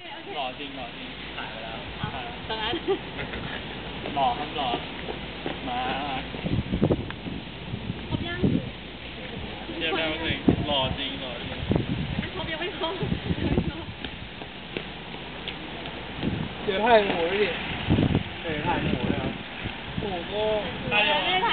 หล่อจริงถ่ายไปแล้วตอนนั้นหล่อครับหล่อมาครบยังเทียบแล้วจริงหล่อจริงครบยังไม่ครบเดี๋ยวถ่ายหมูดิถ่ายหมูเลยครับหมูก็ไม่ได้ถ่าย